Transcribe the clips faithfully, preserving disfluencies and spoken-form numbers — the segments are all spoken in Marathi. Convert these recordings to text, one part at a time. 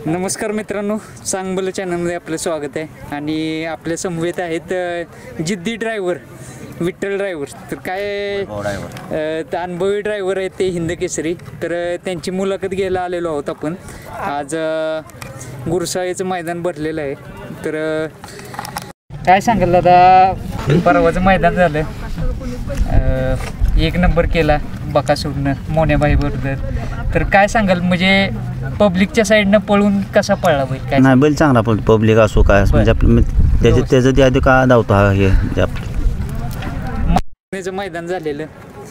नमस्कार मित्रांनो, चांगलं चॅनलमध्ये आपलं स्वागत आहे. आणि आपल्या समवेत आहेत जिद्दी ड्रायव्हर विठ्ठल ड्रायव्हर. तर काय तर अनुभवी ड्रायव्हर आहेत ते हिंद केसरी. तर त्यांची मुलाखत घ्यायला आलेलो आहोत आपण. आज गुरसाळेचं मैदान भरलेलं आहे. तर काय सांगाल दादा, परवाचं मैदान झालं, एक नंबर केला बकासूरनं मोन्याबाई बरोबर. तर काय सांगाल, म्हणजे पब्लिकच्या साईडनं पळून कसा पळला बैल? काय नाही, बैल चांगला पळतो, पब्लिक असो काय म्हणजे आपलं त्याच्यात त्याचं ते आधी का धावतो हा हे आपलं मैदान झालेलं.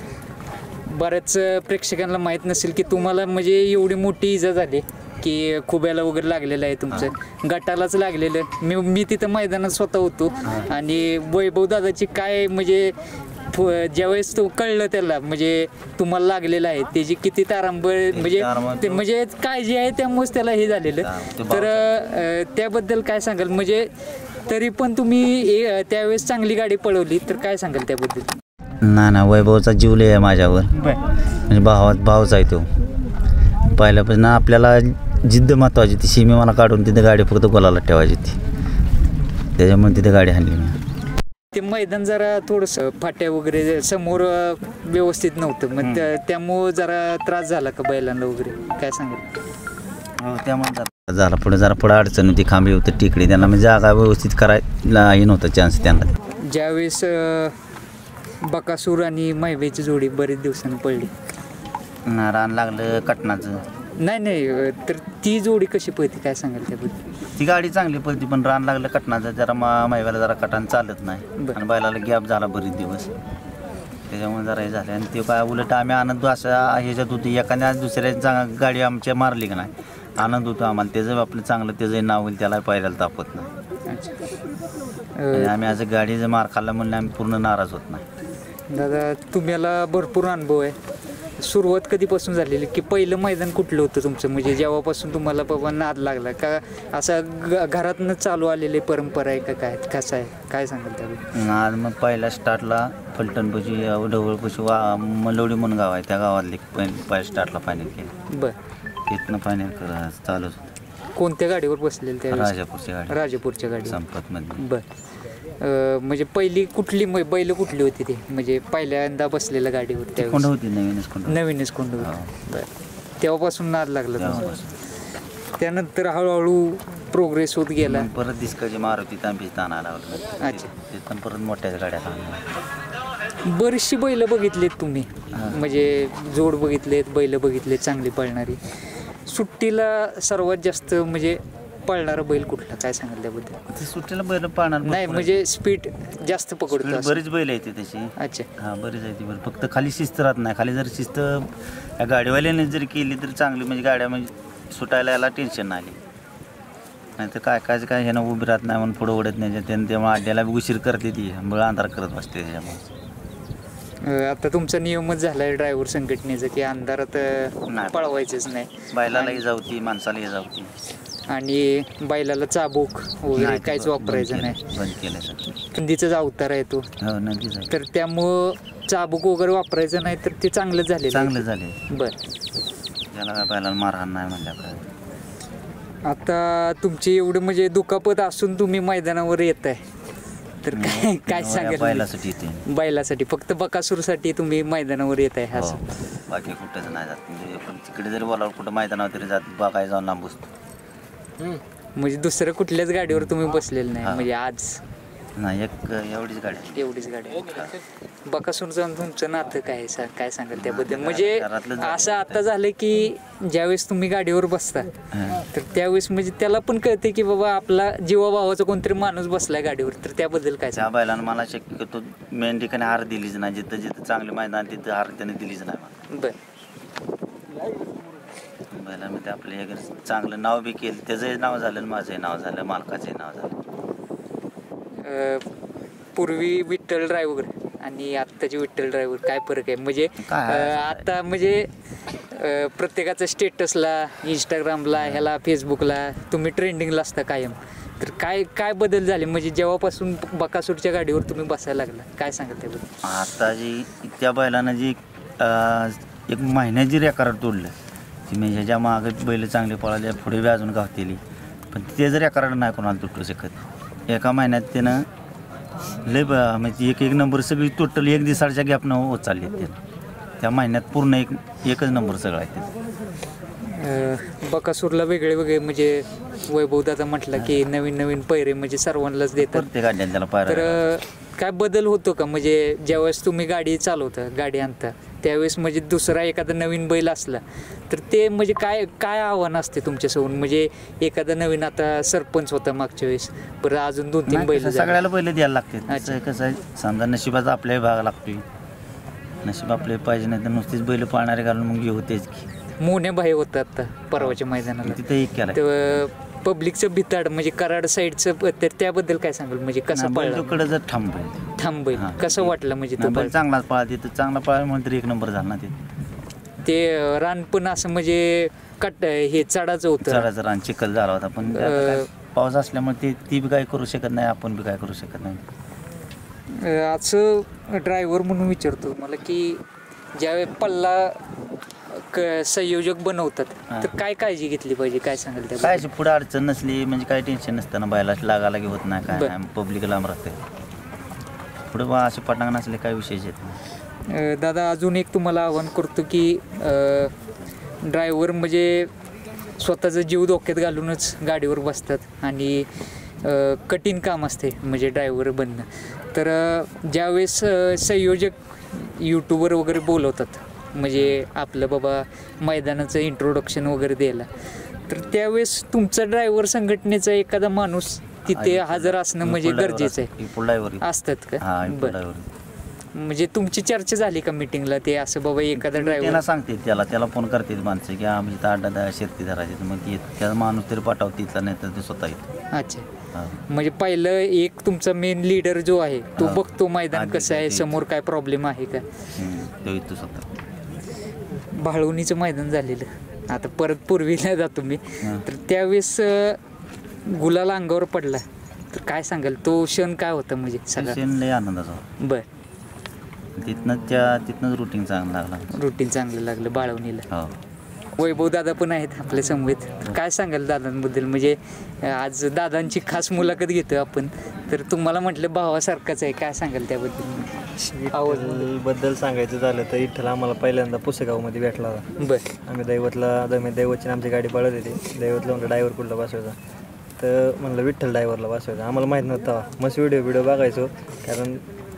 बऱ्याच प्रेक्षकांना माहीत नसेल की तुम्हाला म्हणजे एवढी मोठी इजा झाली की खुब्याला वगैरे लागलेलं आहे, तुमचं गटालाच लागलेलं. मी मी तिथं मैदानात स्वतः होतो. आणि वैभव दादाची काय म्हणजे ज्यावेळेस तो कळलं त्याला म्हणजे तुम्हाला लागलेलं आहे, त्याची किती तारांबळ म्हणजे ते म्हणजे काळजी आहे, त्यामुळेच त्याला हे झालेलं. तर त्याबद्दल काय सांगाल? म्हणजे तरी पण तुम्ही त्यावेळेस चांगली गाडी पळवली, तर काय सांगाल त्याबद्दल? नाही ना, वैभवचा जीव लय आहे माझ्यावर, म्हणजे भावात भावच आहे तो पहिल्यापासून. आपल्याला जिद्द महत्वाची, ती सीमे मला काढून तिथे गाडी फक्त गोलाला ठेवायची ती, त्याच्यामुळे तिथे गाडी हाणली मी. ते मैदान जरा थोडंसं फाट्या वगैरे समोर व्यवस्थित नव्हतं, मग त्यामुळं जरा त्रास झाला का बैलांना वगैरे, काय सांगाल? हो, त्यामुळे झाला पुढे जरा पुढे अडचण होती, खांबी होती टिकडी, त्यांना म्हणजे जागा व्यवस्थित करायला हे नव्हतं चान्स त्यांना. ज्यावेळेस बकासूर आणि मायवेची जोडी बरेच दिवसांनी पडली, रान लागलं कटनाचं. नाही नाही तर ती जोडी कशी पळते, काय सांगाल त्याबद्दल? ती गाडी चांगली पळती, पण रान लागलं कटनाचं जरा मा मायव्याला जरा कटान चालत नाही, आणि बैलाला गॅप झाला बरेच दिवस, त्याच्यामुळे जरा हे झालं. आणि ते काय उलट आम्ही आनंद असा ह्याच्यात होती, एखाद्या दुसऱ्या गाडी आमच्या मारली का नाही, आनंद होतो आम्हाला. त्याचं आपलं चांगलं त्याचं नाव होईल, त्याला पायऱ्याला तापत नाही. आणि आम्ही आज गाडी जर मार खाल्ला म्हणलं आम्ही पूर्ण नाराज होत नाही. दादा तुम्हाला भरपूर अनुभव आहे. सुरुवात कधीपासून झालेली, की पहिलं मैदान कुठलं होतं तुमचं, म्हणजे जेव्हापासून तुम्हाला बाबा नाद लागला का, असं घरातनं चालू आलेली परंपरा आहे का, काय कसं आहे, काय सांगाल त्याबद्दल? आज मग पहिल्या स्टार्टला फलटणपाशी ढवळपाशी वा मलवडी म्हणून गाव आहे, त्या गावातले पहिल्या स्टार्टला फायनल केलं. बरं, तिथनं फायनल कर चालूच होतं. कोणत्या गाडीवर बसलेलं त्या? राजापूरच्या गाडी. राजापूरच्या गाडी संपतमध्ये. बरं, म्हणजे पहिली कुठली बैल कुठली होती ती, म्हणजे पहिल्यांदा बसलेल्या गाडीवर? त्या कोंड होती, नवीनच कोंड नवीनच कोंड होती. बरं, तेव्हापासून नाद लागला तुम्हाला. त्यानंतर हळूहळू प्रोग्रेस होत गेला. परत दिसकाची मारुती तांबी ताना लावलं. अच्छा, तिथून परत मोठ्या गाड्या आणल्या. बरीचशी बैल बघितलीत तुम्ही, म्हणजे जोड बघितलेत, बैल बघितलेत चांगली पळणारी. सुट्टीला सर्वात जास्त म्हणजे पळणारा बैल कुठला, काय सांगाल त्याबद्दल? सुट्टीला बैल पाळणार नाही, म्हणजे स्पीड जास्त पकडतो. बरीच बैल येते तशी. अच्छा, हा, बरीच आहे ती बैल, फक्त खाली शिस्त राहत नाही. खाली जर शिस्त या गाडीवाल्याने जर केली तर चांगली, म्हणजे गाड्या म्हणजे सुटायला याला टेन्शन नाही आली. नाहीतर काय काय काय ह्यानं उभी राहत नाही म्हणून पुढं ओढत नाही, त्यानं तेव्हा अड्ड्याला उशीर करते ती, बळ अंधार करत बसते त्याच्यामुळे. आता तुमचा नियमच झाला आहे ड्रायव्हर संघटनेचा की अंधारात पळवायचंच नाही. बैलालाही जाऊती, माणसालाही जाऊती, आणि बैलाला चाबूक वगैरे काहीच वापरायचं नाही, बंद केलं. नंदीचाच अवतार आहे तो, तर त्यामुळं चाबूक वगैरे वापरायचं नाही, तर ते चांगलं झाले. चांगलं झाले. बरं, त्याला काय बैलाला मारहाण नाही म्हणल्या. आता तुमची एवढं म्हणजे दुखापत असून तुम्ही मैदानावर येत आहे, तर काय काय सांगाल? बैलासाठी येते, बैलासाठी, फक्त बकासूरसाठी तुम्ही मैदानावर येत आहे असं? बाकी कुठंच नाही जात, म्हणजे तिकडे जरी बोलावं कुठं मैदानावर तरी जात, बघायला जाऊन लांब बसतो. म्हणजे दुसऱ्या कुठल्याच गाडीवर तुम्ही बसलेलं नाही, म्हणजे आज नाही, एक एवढीच गाडी एवढीच गाडी. बकासूरचं तुमचं नातं काय सर, काय सांगाल त्याबद्दल? म्हणजे असं आता झालं की ज्यावेळेस तुम्ही गाडीवर बसता तर त्यावेळेस म्हणजे त्याला पण कळते की बाबा आपला जीवाभावाचा कोणतरी माणूस बसलाय गाडीवर, तर त्याबद्दल काय? त्या बैलानं मला शक्यतो मेन ठिकाणी हार दिलीच नाही, जिथं जिथं चांगली मैदान तिथं हार त्याने दिलीच नाही. बरं, बैलामध्ये आपलं हे चांगलं नाव बी केलं, त्याचंही नाव झालं, माझंही नाव झालं, मालकाचंही नाव झालं. पूर्वी विठ्ठल ड्रायव्हर आणि आत्ताचे विठ्ठल ड्रायव्हर काय फरक आहे? म्हणजे आता म्हणजे प्रत्येकाच्या स्टेटसला, इंस्टाग्रामला, ह्याला फेसबुकला तुम्ही ट्रेंडिंगला असता कायम, तर काय काय बदल झाले म्हणजे जेव्हापासून बकासूरच्या गाडीवर तुम्ही बसायला लागला, काय सांगत त्याबद्दल? आता जी त्या बैलानं जी एक महिन्यात जी रेकॉर्ड तोडलं ती म्हणजे ह्याच्या मागं बैल चांगले पळाले पुढे बी अजून गावतेली पण ते जर एका नाही कोणाला तुटू शकत एका महिन्यात त्यानं लय ब म्हणजे एक एक नंबर सगळी टोटल एक दिवसाच्या गॅपनं होत चालली आहेत त्यानं त्या महिन्यात पूर्ण एक एकच नंबर सगळं आहे त्याचं. बकासूरला वेगळे वेगळे म्हणजे वैभव दादा म्हटलं की नवीन नवीन पैरे म्हणजे सर्वांनाच देतात प्रत्येक गाड्याला त्याला पायरा तर काय बदल होतो का म्हणजे ज्यावेळेस तुम्ही गाडी चालवता गाडी आणता त्यावेळेस म्हणजे दुसरा एखादा नवीन बैल असला तर ते म्हणजे काय काय आव्हान असते तुमच्यासमोर म्हणजे एखादा नवीन आता सरपंच होता मागच्या वेळेस परत अजून दोन तीन बैल सगळ्याला पहिले द्यायला लागते कसं आहे समजा नशिबाचा आपल्याही भाग लागतोय नशीब आपले पाहिजे नाही तर नुसतीच बैल पाळणारे घालून मग घेऊ तेच की मोने भाई होता आता परवाच्या मैदानाला तिथे एक केला तर पब्लिकचं भिताड म्हणजे कराड साईडचं तर त्याबद्दल काय सांगाल म्हणजे कसं बैलकडे जर थांब थांबेल कसं वाटलं म्हणजे तो बैल चांगलाच पळा तिथं चांगला पळा म्हणून तरी एक नंबर झाला ना ते ते रान पण असं म्हणजे कट हे चढाचं होतं चढाचं रान चिखल झाला होता पण पाऊस असल्यामुळे ते ती बी काय करू शकत नाही आपण बी काय करू शकत नाही. असं ड्रायव्हर म्हणून विचारतो मला की ज्यावेळी पल्ला क संयोजक बनवतात तर काय काळजी घेतली पाहिजे काय सांगाल त्या काय पुढे अडचण नसली म्हणजे काय टेन्शन नसतं ना बायला लागालागी होत नाही काय पब्लिक लांब राहते पुढे बा असे पटांगण असले काय विशेष येत नाही. दादा अजून एक तुम्हाला आव्हान करतो की ड्रायव्हर म्हणजे स्वतःचा जीव धोक्यात घालूनच गाडीवर बसतात आणि कठीण काम असते म्हणजे ड्रायव्हर बनणं तर ज्यावेळेस संयोजक यूट्यूबवर वगैरे बोलवतात म्हणजे आपलं बाबा मैदानाचं इंट्रोडक्शन वगैरे द्यायला तर त्यावेळेस तुमचा ड्रायव्हर संघटनेचा एखादा माणूस तिथे हजर असणं म्हणजे गरजेचं आहे असतात का बरं म्हणजे तुमची चर्चा झाली का मीटिंगला ते असं बाबा एखादा ड्रायव्हर सांगते त्याला त्याला फोन करते माणसं की आम्ही इथं अड्डा दहा शेती धरायचे मग ते त्या माणूस तरी पाठवते इथला नाही तर ते स्वतः येतो. अच्छा म्हणजे पहिलं एक तुमचा मेन लीडर जो आहे तो बघतो मैदान कसं आहे समोर काय प्रॉब्लेम आहे का तो येतो स्वतः. भाळवणीचं मैदान झालेलं आता परत पूर्वीला जातो मी तर त्यावेळेस गुलाल अंगावर पडला तर काय सांगाल तो क्षण काय होता म्हणजे क्षण लय आनंदाचा बर तिथनं त्या तिथनंच रुटीन चांगलं लागलं रुटीन चांगलं लागलं बाळवणीला. हो वैभव दादा पण आहेत आपल्या समवेत काय सांगाल दादांबद्दल म्हणजे आज दादांची खास मुलाखत घेतो आपण तर तुम्हाला म्हटलं भावासारखंच आहे काय सांगाल त्याबद्दल बद्दल सांगायचं झालं तर इथला आम्हाला पहिल्यांदा पुसेगावमध्ये भेटला होता. बरं आम्ही दैवतला दमे दैवतची आमची गाडी पळत होती दैवतला म्हणलं ड्रायव्हर कुठला बसवायचा तर म्हणलं विठ्ठल ड्रायव्हरला बसवायचा आम्हाला माहीत नव्हता मस्त व्हिडिओ व्हिडिओ बघायचो कारण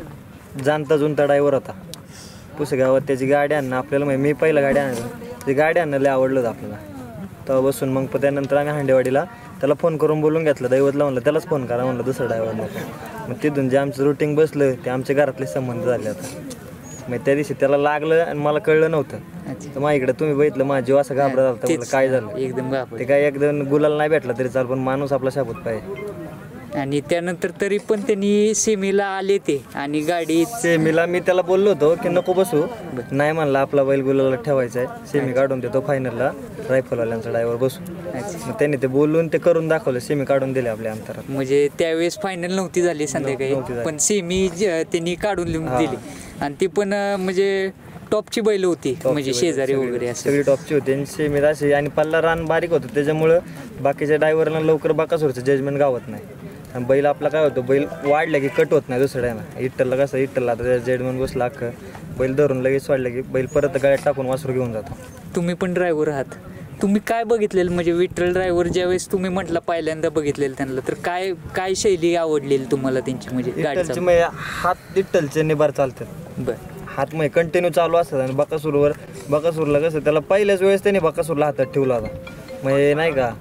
जाणता जुनता ड्रायव्हर होता पुसेगावात त्याची गाडी आणणं आपल्याला माहिती मी पहिला गाडी आणायचो ती गाडी आणणं लय आवडलं होतं आपल्याला तेव्हा बसून मग त्यानंतर आम्ही हांडेवाडीला त्याला फोन करून बोलून घेतलं दैवतला म्हणलं त्यालाच फोन करा म्हणलं दुसरा ड्रायव्हर नको मग तिथून जे आमचं रुटीन बसलं ते आमच्या घरातले संबंध झाले आता मग त्या दिवशी त्याला लागलं आणि मला कळलं नव्हतं तर माझ्याकडे तुम्ही बघितलं माझा जीव असं घाबरत झाला तर काय झालं एकदम ते काय एकदम गुलाल नाही भेटला तरी चाल पण माणूस आपला शाबूत पाहिजे आणि त्यानंतर तरी पण त्यांनी सेमीला आले ते आणि गाडी सेमीला मी त्याला बोललो होतो की नको बसू नाही म्हणला आपला बैल गुलाला ठेवायचा आहे सेमी काढून देतो फायनलला रायफलवाल्यांचा ड्रायव्हर बसू मग त्यांनी ते बोलून ते करून दाखवलं सेमी काढून दिले आपल्या अंतरात म्हणजे त्यावेळेस फायनल नव्हती झाली संध्याकाळी पण सेमी त्यांनी काढून दिली आणि ती पण म्हणजे टॉपची बैल होती म्हणजे शेजारी वगैरे असं सगळी टॉपची होती आणि सेमी अशी आणि पल्ला रान बारीक होतं त्याच्यामुळं बाकीच्या ड्रायव्हरला लवकर बाकासोरचं जजमेंट गावत नाही आणि बैल आपला काय होतं बैल वाढला की कट होत नाही दुसऱ्याना इट्टलला कसं इट्टलला आता जेडमन बसला अख्खं बैल धरून लगेच वाढलं की बैल परत गाड्यात टाकून वासरू घेऊन जातो. तुम्ही पण ड्रायव्हर आहात तुम्ही काय बघितलेलं म्हणजे विठ्ठल ड्रायव्हर ज्यावेळेस तुम्ही म्हटलं पहिल्यांदा बघितलेलं त्यांना तर काय काय शैली आवडलेली तुम्हाला त्यांची म्हणजे गाडीची म्हणजे हात इट्टलचे निबार चालतात बरं हात मग कंटिन्यू चालू असतात आणि बकासूरवर बकासूरला कसं त्याला पहिल्याच वेळेस त्याने बकासूरला हातात ठेवला होता म्हणजे नाही का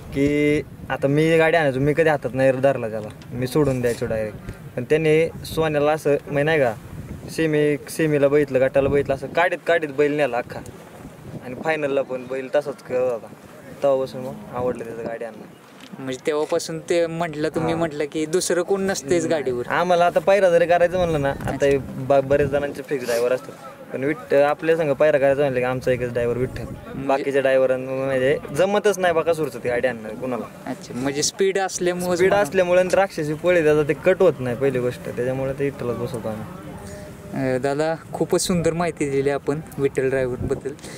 की आता मी गाडी आणायचो मी कधी हातात नाही धरला त्याला मी सोडून द्यायचो डायरेक्ट पण त्याने सोन्याला असं म्हणजे नाही का सेमी सेमीला बघितलं गाठाला बघितलं असं काढीत काढीत बैल नेला अख्खा आणि फायनलला पण बैल तसाच करत होता तेव्हापासून मग आवडलं त्याचं गाडी आणणं म्हणजे तेव्हापासून ते म्हटलं तुम्ही म्हटलं की दुसरं कोण नसतेच गाडीवर आम्हाला आता पायरा जरी करायचं म्हणलं ना आता बरेच जणांचे फिक्स ड्रायव्हर असतात पण विठ्ठ आपल्या संग पायरा करायचं म्हणलं की आमचा एकच ड्रायव्हर विठ्ठल बाकीच्या ड्रायव्हरांना म्हणजे जमतच नाही बकासूरचं ती गाडी आणणार कुणाला. अच्छा म्हणजे स्पीड असल्यामुळे स्पीड असल्यामुळे राक्षसी पळी त्याचा ते कट होत नाही पहिली गोष्ट त्याच्यामुळे ते विठ्ठलच बसवतो आम्ही. दादा खूपच सुंदर माहिती दिली आपण विठ्ठल ड्रायव्हरबद्दल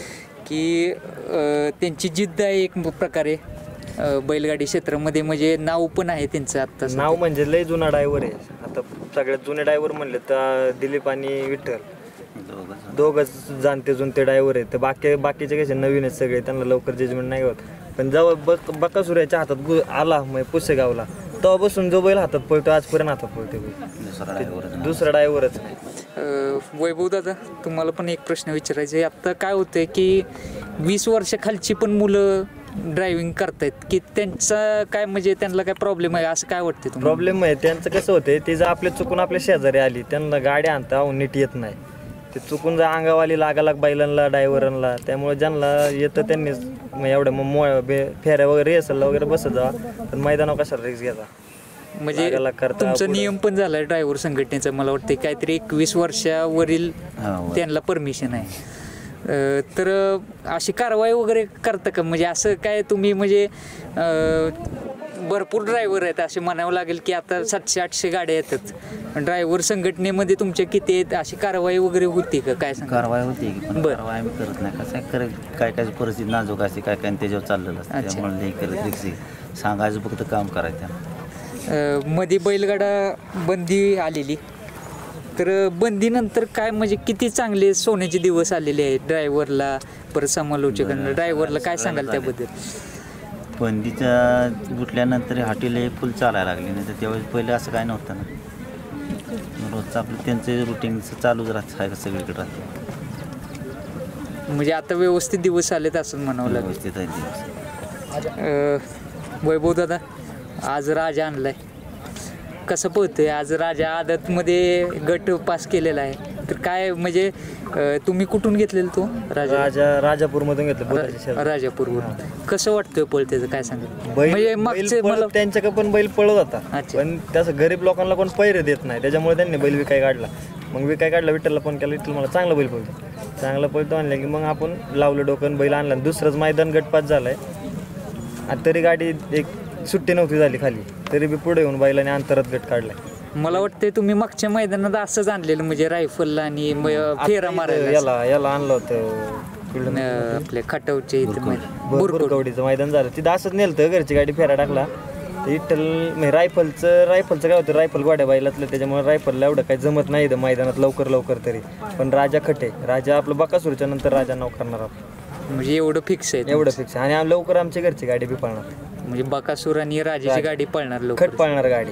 की अं, त्यांची जिद्द आहे एक प्रकारे अं, बैलगाडी क्षेत्रामध्ये, म्हणजे नाव पण आहे त्यांचं आत्ता सध्या. नाव म्हणजे लय जुना ड्रायव्हर आहे. आता सगळ्यात जुने ड्रायव्हर म्हणले तर दिलीप आणि विठ्ठल दोघंच. दोघंच जाणते जुनते ड्रायव्हर आहेत. तर बाकी बाकीचे कसे नवीन आहेत सगळे, त्यांना लवकर जजमेंट नाही होत. पण जेव्हा बक बकासुराच्या हातात गु आला म्हणजे पुसेगावला, तेव्हापासून जो बैल हातात पळतो आजपर्यंत हातात पळतो बैल. दुसरा ड्रायव्हर दुसरा ड्रायव्हरच नाही. अं, वैभव दादा, तुम्हाला पण एक प्रश्न विचारायचा आहे. आत्ता काय होतंय की वीस वर्षाखालची पण मुलं ड्रायव्हिंग करतायत, की त्यांचा काय म्हणजे त्यांना काय प्रॉब्लेम आहे असं काय वाटतं तुम्हाला? प्रॉब्लेम आहे त्यांचं कसं होतंय, ते जर आपल्या चुकून आपल्या शेजारी आली, त्यांना गाडी आणता अहो नीट येत नाही. ते चुकून जर अंगावाली लागायला बैलांना ड्रायव्हरांना, त्यामुळे ज्यांना येतं त्यांनीच मग एवढ्या मग मो बे फेऱ्या वगैरे रेसलला वगैरे बसत जा, पण मैदानावर कशाला रिक्स घ्यायचा. म्हणजे लागायला करता तुमचा पुढं. नियम पण झाला ड्रायव्हर संघटनेचा, मला वाटतं काहीतरी एकवीस वर्षावरील हो. त्यांना परमिशन आहे. अं, तर अशी कारवाई वगैरे करता का? म्हणजे असं काय तुम्ही म्हणजे अं, भरपूर ड्रायव्हर आहेत असे म्हणावं लागेल की आता सातशे आठशे गाड्या येतात ड्रायव्हर संघटनेमध्ये, तुमच्या किती आहेत? अशी कारवाई वगैरे होती का काय सांगा? कारवाई होती की पण बरं. कारवाई आम्ही करत नाही. कसं आहे, करे काय काय परिस्थिती नाजूक असते, काय काय त्याच्यावर चाललेलं असतं. अच्छा. त्यामुळे लई करत रिक्स सांगायचं फक्त काम करायचं. अं, मध्ये बैलगाडा बंदी आलेली, तर बंदीनंतर काय म्हणजे किती चांगले सोन्याचे दिवस आलेले आहेत ड्रायव्हरला, परत समालोचकांना, ड्रायव्हरला काय सांगाल त्याबद्दल? बंदीच्या गुटल्यानंतर हॉटेल फुल चालायला लागली, नाही तर त्यावेळेस पहिले असं काय नव्हतं ना. रोजचं आपलं त्यांचं रुटीन चालूच राहतं, आहे सगळीकडे राहतं. म्हणजे आता व्यवस्थित दिवस आलेत असं म्हणावं लागेल. व्यवस्थित आहे दिवस. अं, वैभव दादा, आज राजा आणलाय, कसं पोहतोय आज राजा? आदतमध्ये गट पास केलेला आहे, तर काय म्हणजे अं, तुम्ही कुठून घेतलेलं तो राजा? राजा राजापूरमधून घेतलं बुधाच्या शेजारी. राजापूरवरून. कसं वाटतंय पळतेचं काय सांगा? बैल म्हणजे बैल मागचे पळ- मला त्यांच्याकडे पण बैल पळत होता, अच्छा. पण त्याचं गरीब लोकांना कोण पैरे देत नाही, त्याच्यामुळे त्यांनी बैल विकाय काढला. मग विकाय काढला, विठ्ठलला फोन केला, विठ्ठल मला चांगला बैल पळतो, चांगला पळतो आणलं की मग आपण लावलं डोकं, बैल आणला. दुसरंच मैदान गटपास झालाय, आणि तरी गाडी एक सुट्टी नव्हती झाली खाली, तरी बी पुढे येऊन बैलाने अंतरात गट काढलाय. मला वाटतंय तुम्ही मागच्या मैदानात असंच आणलेलं, म्हणजे रायफलला आणि म- फेरा मारायला याला याला आणलं होतं कुठलं अं, आपल्या खटावचे इथं मैदान. बुरकवडीचं मैदान झालं, तिथं असंच नेलं घरची गाडी फेरा टाकला. तर विठ्ठल म्हणजे रायफलचं रायफलचं काय होतं, रायफल गोड्या बैलातलं, त्याच्यामुळे रायफलला एवढं काही जमत नाही इथं मैदानात लवकर लवकर तरी. पण राजा खटे, राजा आपलं बकासूरच्या नंतर राजा नाव करणार आपण, म्हणजे एवढं फिक्स आहे एवढं फिक्स. आणि आम- लवकर आमची घरची गाडी बी पळणार, म्हणजे बकासूर आणि राजाची गाडी पळणार खट लवकर. पळणार गाडी.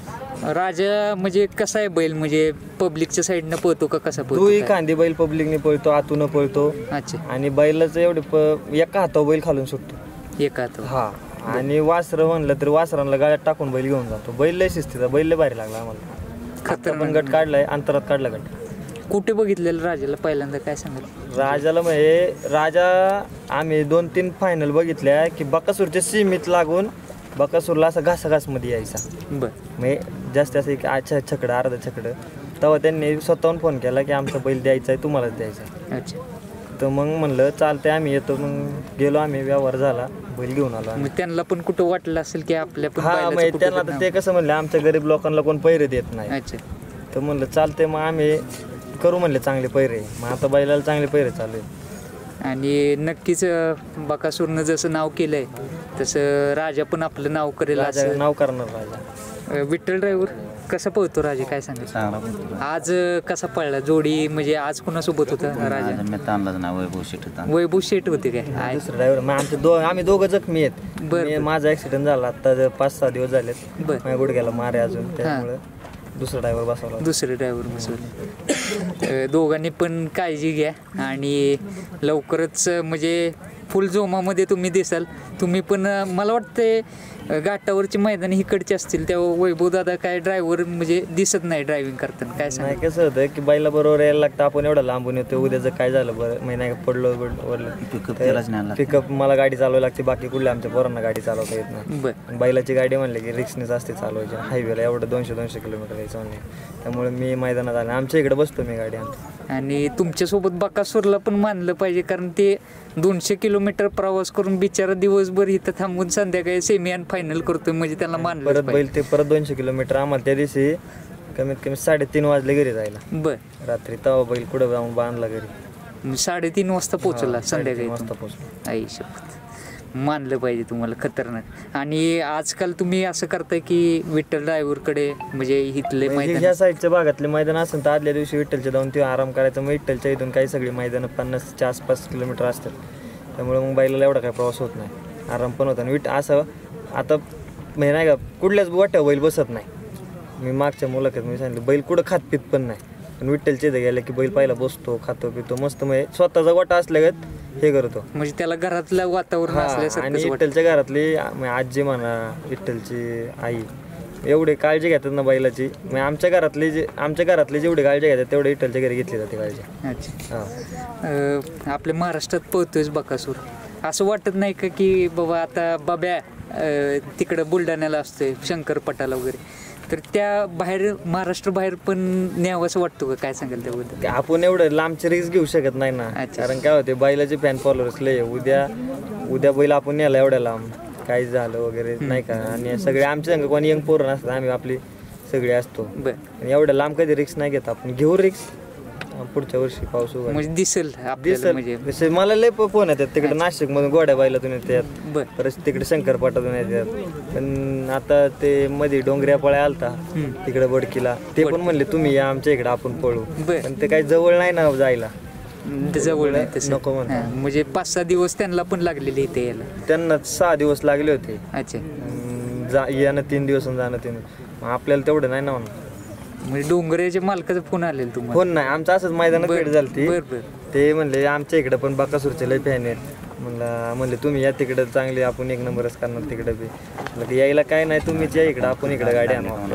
राजा म्हणजे कसा आहे बैल, म्हणजे पब्लिकच्या साईडनं पळतो का कसा पळतो तूही काय? खांदी बैल पब्लिकने पळतो, आतून पळतो, अच्छा, आणि बैलाचं एवढे प एका हातावर बैल खालून सुटतो. एका हातावर. हा, आणि वासरं म्हणलं तर वासरांना गाड्यात टाकून बैल घेऊन जातो. बैल लय शिस्तीचा, बैल लय भारी लागला आम्हाला. आता पण गट काढलाय, अंतरात काढला गट. कुठे बघितलेलं राजाला पहिल्यांदा काय सांगाल? राजाला म्हणजे राजा आम्ही दोन तीन फायनल बघितल्या की बकासूरच्या सीमीत लागून बकासूरला असं घासाघासमध्ये यायचा, बर, म्हणजे जास्त असं एक अच्छा छकडं अर्धा छकडं. तेव्हा त्यांनी स्वतःहून फोन केला की आमचा बैल द्यायचा आहे, तुम्हालाच द्यायचा आहे. अच्छा. तर मग म्हणलं चालतंय, आम्ही येतो. मग गेलो आम्ही, व्यवहार झाला, बैल घेऊन आलो आम्ही. मग त्यांना पण कुठं वाटलं असेल की आपल्या पण हा, बैलाचं म्हणजे कुठं त्यांना तरी तर ते कसं म्हणलं, आमच्या गरीब लोकांना कोण पैरे देत नाही. नाव. अच्छा. तर म्हणलं चालतंय, मग आम्ही करू म्हणले चांगले पैरे. मग आता बैलाला चांगले पैरे चालू आहेत. आणि नक्कीच अं, बकासूरनं जसं नाव केलंय तसं राजा पण आपलं नाव करेल राजा असं. नाव करणार राजा. अं, विठ्ठल ड्रायव्हर कसा पळतो राजा काय सांगाल? चांगला बोलतो. आज अं, कसा पळला जोडी, म्हणजे आज कोणासोबत होता राजा? आज मी ताणलाच ना वैभव शेठ होता. वैभव शेठ होते काय? आय- दुसरं ड्रायव्हर मग आमचे दो आम्ही दोघं जखमी आहेत. बरं, मी- माझा ऍक्सिडेंट झाला आता पाच सहा दिवस झालेत. बर, माझ्या गुडघ्याला मारे अजून, त्यामुळे दुसरा ड्रायव्हर बसवला. दुसरे ड्रायव्हर बसवले. अं, दोघांनी पण काळजी घ्या आणि लवकरच अं, म्हणजे फुल जोमामध्ये तुम्ही दिसाल. तुम्ही पण अं, मला वाटते घाटावरची मैदान इकडची असतील तेव्हा वैभव दादा काय ड्रायव्हर म्हणजे दिसत नाही ड्रायव्हिंग करताना काय सांग? नाही कसं होतं की बैला बरोबर यायला लागतं, आपण एवढं लांबून येतो, उद्या जर काय झालं बरं मी नाही का पडलो वरलं पिकअप त्यालाच न्यायला लागतं. पिकअप मला गाडी चालवायला लागते, बाकी कुठल्या आमच्या पोरांना गाडी चालवता येत नाही. बर, आणि बैलाची गाडी म्हणले की रिक्सनेच असते चालवायची, हायवेला एवढं दोनशे दोनशे किलोमीटर यायचं म्हणले. त्यामुळे मी मैदानात आले, आमच्या इकडे बसतो मी गाडी आणतो. आणि तुमच्यासोबत बकासूरला पण मानलं पाहिजे, कारण ते दोनशे किलोमीटर प्रवास करून बिचारा दिवसभर इथं थांबून संध्याकाळी सेमी आणि फायनल करतोय, म्हणजे त्याला मानलं परत पाहिजे. बैल ते परत दोनशे किलोमीटर आम्हाला त्या दिवशी कमीत कमी साडेतीन वाजले घरी जायला बर, रात्री. तेव्हा बैल कुठं जाऊन बांधला घरी. साडेतीन वाजता पोहोचला संध्याकाळी वाजता तुम्ही. पोहोचलो. आई शपथ, मानलं पाहिजे तुम्हाला, खतरनाक. आणि आजकाल तुम्ही असं करताय की विठ्ठल ड्रायव्हरकडे म्हणजे इथले म्हणजे मैदान ह्या साईडच्या भागातले मैदान असेल तर आदल्या दिवशी विठ्ठलच्या जाऊन ते आराम करायचं. मग विठ्ठलच्या इथून काही सगळी मैदानं पन्नासच्या आसपास किलोमीटर असतात, त्यामुळे मग बैलाला एवढा काही प्रवास होत नाही, आराम पण होता. आणि विठ असं आता म्हणजे नाही का कुठल्याच वाट्या बैल बसत नाही. मी मागच्या मुलाखत मी सांगितलं बैल कुठं खात पित पण नाही, पण विठ्ठलच्या इथं गेलं की बैल पहिला बसतो, खातो पितो मस्त. म्हणजे स्वतःचा गोटा असल्यागत हे करतो. म्हणजे त्याला घरातलं वातावरण हा, आणि असल्यासारखं वाटतं. विठ्ठलच्या घरातली म्हणजे आजी म्हणा, विठ्ठलची आई एवढे काळजी घेतात ना बैलाची. म्हणजे आमच्या घरातले जे आमच्या घरातले जेवढे काळजी घेतात तेवढे विठ्ठलच्या घरी घेतली जाते काळजी. अच्छा. हा. अं, आपल्या महाराष्ट्रात पळतोयच बकासूर, असं वाटत नाही का की बाबा आता बाब्या अं, तिकडं बुलढाण्याला असतोय शंकरपटाला वगैरे, तर त्या बाहेर महाराष्ट्र बाहेर पण न्यावं असं वाटतं का? काय सांगाल त्याबद्दल? ते आपण एवढं लांबचे रिस्क घेऊ शकत नाही ना, अच्छा. कारण काय होते बैलाचे फॅन फॉलोअर्स लय आहे. उद्या उद्या बैल आपण नेला एवढ्या लांब काही झालं वगैरे नाही का, आणि सगळे आमच्या संग कोणी यंग पोरं नसतात, आम्ही आपली सगळे असतो. बरं, आणि एवढ्या लांब कधी रिस्क नाही घेत आपण. घेऊ रिस्क पुढच्या वर्षी पाऊस उघड म्हणजे दिसेल आपल्याला दिसल. म्हणजे. जसे मला लय फोन येतात तिकडे नाशिक मधून गोड्या बैलातून येतात, बर, परत तिकडे शंकरपाटातून येतात. पण आता ते मध्ये डोंगऱ्या पळ्या आलता तिकडे बडकीला, ते पण म्हणले तुम्ही या आमच्या इकडे आपण पळू, बर. पण ते काही जवळ नाही ना जायला, ते जवळ नाही तसं. नको म्हणतात. हां, म्हणजे पाच सहा दिवस त्यांना पण लागलेले इथे यायला. त्यांना सहा दिवस लागले होते. अच्छा. अं, जा येणं तीन दिवस आणि जाणं तीन दिवस. मग आपल्याला तेवढं नाही ना म्हणून. म्हणजे डोंगराच्या मालकाचा फोन आलेला तुम्हाला? फोन नाही, आमचं असंच मैदानात भेट झाली. बर बर. ते म्हणले आमच्या इकडे पण बकासूरचे लय फॅन आहेत. म्हणलं म्हणले तुम्ही या तिकडे चांगले, आपण एक नंबरच करणार तिकडे बी. म्हणलं यायला काय नाही, तुम्हीच या इकडं, आपण इकडे गाडी आणू आपलं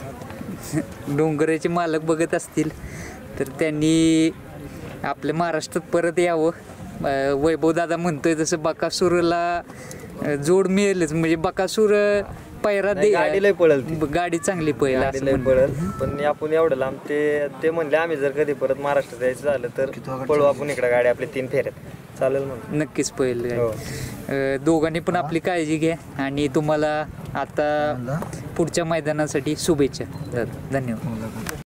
वाटलं. डोंगराचे मालक बघत असतील तर त्यांनी आपल्या महाराष्ट्रात परत यावं. अं, वैभव दादा म्हणतोय तसं बकासूरला अं, जोड मिळेलच. म्हणजे बकासूर पैरा दे, गाडी लय पळल ती. गाडी चांगली पहिला गाडी लय पळल, पण आपण एवढं लांब ते ते म्हणले आम्ही जर कधी परत महाराष्ट्रात यायचं झालं तर पळू आपण इकडे गाडी आपली तीन फेऱ्यात चालेल म्हणून. नक्कीच पहिलं. हो. अं, दोघांनी पण आपली काळजी घ्या आणि तुम्हाला आता पुढच्या मैदानासाठी शुभेच्छा. धन्यवाद.